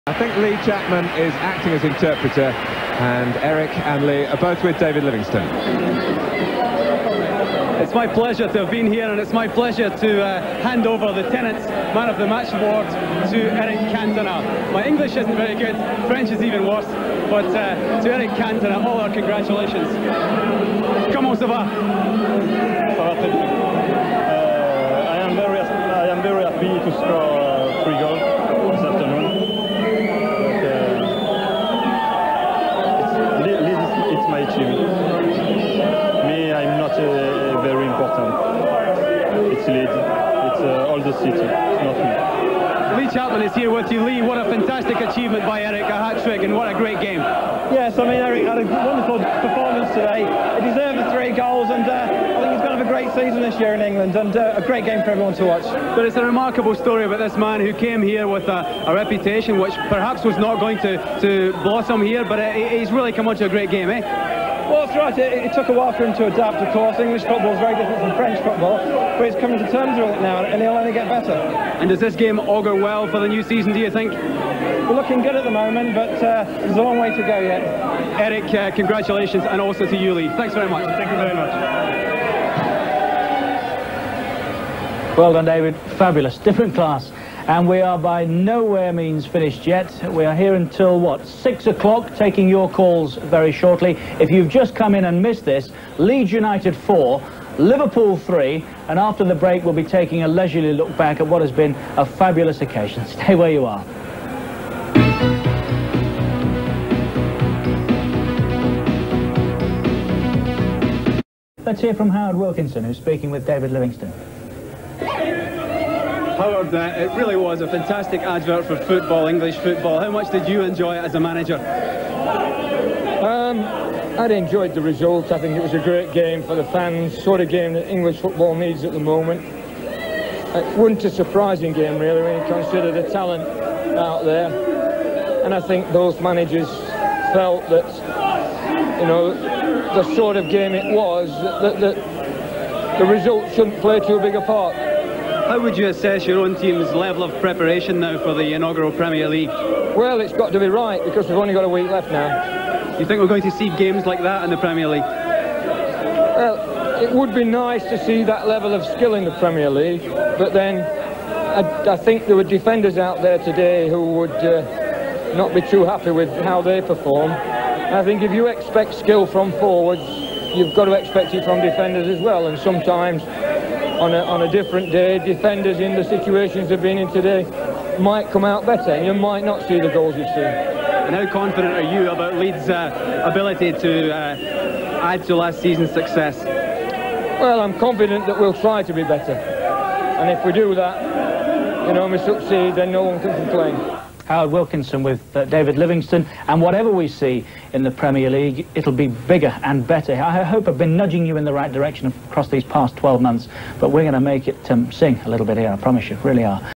I think Lee Chapman is acting as interpreter, and Eric and Lee are both with David Livingstone. It's my pleasure to have been here, and it's my pleasure to hand over the Tennent's Man of the Match award to Eric Cantona. My English isn't very good, French is even worse, but to Eric Cantona, all our congratulations. Comment ça va? Ça va très bien. I am very happy to score 3 goals this afternoon. It's my achievement. Me, I'm not very important. It's Leeds. It's all the city. It's not me. Lee Chapman is here with you. Lee, what a fantastic achievement by Eric, a hat-trick, and what a great game. Yes, I mean, Eric had a wonderful performance today. He deserved the 3 goals, and I think he's going to have a great season this year in England, and a great game for everyone to watch. But it's a remarkable story about this man who came here with a reputation which perhaps was not going to blossom here, but he's really come on to a great game, eh? Well, that's right. It took a while for him to adapt, of course. English football is very different from French football, but he's coming to terms with it now, and he'll only get better. And does this game augur well for the new season, do you think? We're looking good at the moment, but there's a long way to go yet. Eric, congratulations, and also to you, Lee. Thanks very much. Thank you very much. Well done, David. Fabulous. Different class. And we are by nowhere means finished yet. We are here until, what, 6 o'clock, taking your calls very shortly. If you've just come in and missed this, Leeds United 4, Liverpool 3, and after the break we'll be taking a leisurely look back at what has been a fabulous occasion. Stay where you are. Let's hear from Howard Wilkinson, who's speaking with David Livingstone. Howard, it really was a fantastic advert for football, English football. How much did you enjoy it as a manager? I'd enjoyed the result. I think it was a great game for the fans, sort of game that English football needs at the moment. It wasn't a surprising game, really, when you consider the talent out there. And I think those managers felt that, you know, the sort of game it was, that the result shouldn't play too big a part. How would you assess your own team's level of preparation now for the inaugural Premier League? Well, it's got to be right, because we've only got a week left now. You think we're going to see games like that in the Premier League? Well, it would be nice to see that level of skill in the Premier League, but then I think there were defenders out there today who would not be too happy with how they perform. I think if you expect skill from forwards, you've got to expect it from defenders as well, and sometimes on a different day, defenders in the situations they've been in today might come out better, and you might not see the goals you've seen. And how confident are you about Leeds' ability to add to last season's success? Well, I'm confident that we'll try to be better, and if we do that, you know, we succeed, then no one can complain. Howard Wilkinson with David Livingstone, and whatever we see in the Premier League, it'll be bigger and better. I hope I've been nudging you in the right direction across these past 12 months, but we're going to make it sing a little bit here, I promise you, really are.